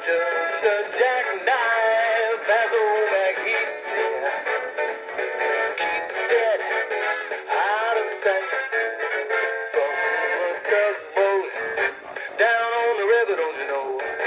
Just a jackknife, as old Mack he'd said. Keep the dead out of sight from the tugboat down on the river, don't you know?